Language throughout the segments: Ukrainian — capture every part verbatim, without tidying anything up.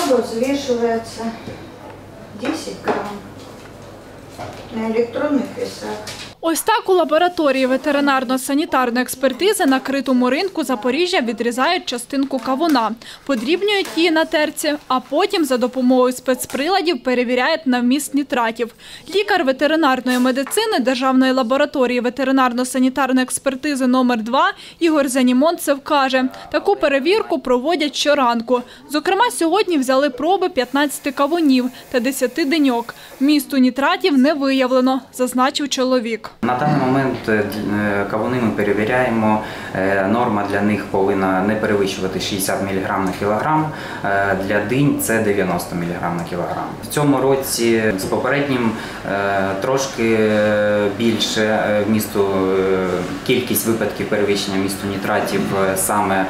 Молоко взвешивается десять грамм на электронных весах. Ось так у лабораторії ветеринарно-санітарної експертизи на критому ринку Запоріжжя відрізають частинку кавуна, подрібнюють її на терці, а потім за допомогою спецприладів перевіряють на вміст нітратів. Лікар ветеринарної медицини Державної лабораторії ветеринарно-санітарної експертизи номер два Ігор Занімонцев каже, таку перевірку проводять щоранку. Зокрема, сьогодні взяли проби п'ятнадцяти кавунів та десяти диньок. Вмісту нітратів не виявлено, зазначив чоловік. На даний момент кавуни ми перевіряємо, норма для них повинна не перевищувати шістдесят міліграмів на кілограм, для динь це дев'яносто міліграмів на кілограм. В цьому році з попереднім трошки більше вмісту, кількість випадків перевищення вмісту нітратів саме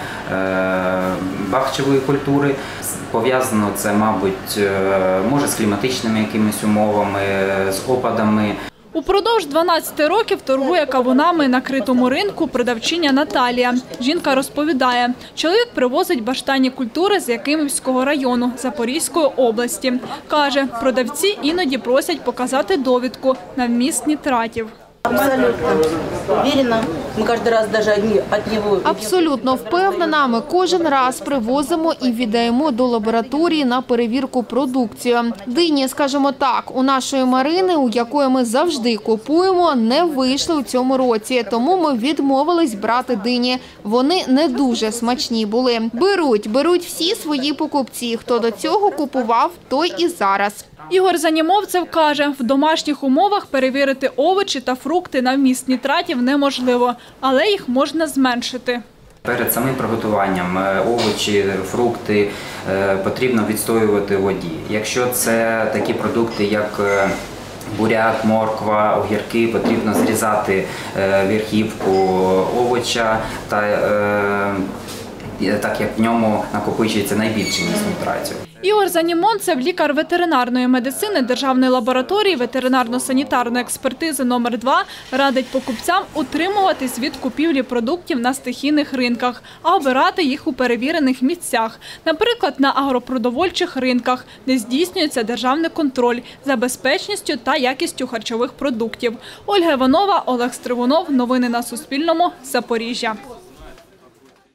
бахчевої культури. Пов'язано це, мабуть, може з кліматичними якимись умовами, з опадами. Упродовж дванадцяти років торгує кавунами на критому ринку продавчиня Наталія. Жінка розповідає, чоловік привозить баштанні культури з Якимівського району Запорізької області. Каже, продавці іноді просять показати довідку на вміст нітратів. Абсолютно уверена. Ми кожен раз навіть від нього... Абсолютно впевнена, ми кожен раз привозимо і віддаємо до лабораторії на перевірку продукцію. Дині, скажімо так, у нашої Марини, у якої ми завжди купуємо, не вийшли у цьому році. Тому ми відмовились брати дині. Вони не дуже смачні були. Беруть, беруть всі свої покупці. Хто до цього купував, той і зараз. Ігор Занімовцев каже, в домашніх умовах перевірити овочі та фрукти на вміст нітратів неможливо, але їх можна зменшити. Перед самим приготуванням овочі, фрукти потрібно відстоювати у воді. Якщо це такі продукти, як буряк, морква, огірки, потрібно зрізати верхівку овоча, та, так як в ньому накопичується найбільший вміст нітратів. Ігор Занімонцев, лікар ветеринарної медицини Державної лабораторії ветеринарно-санітарної експертизи номер два, радить покупцям утримуватись від купівлі продуктів на стихійних ринках, а обирати їх у перевірених місцях. Наприклад, на агропродовольчих ринках, де здійснюється державний контроль за безпечністю та якістю харчових продуктів. Ольга Іванова, Олег Стригунов. Новини на Суспільному. Запоріжжя.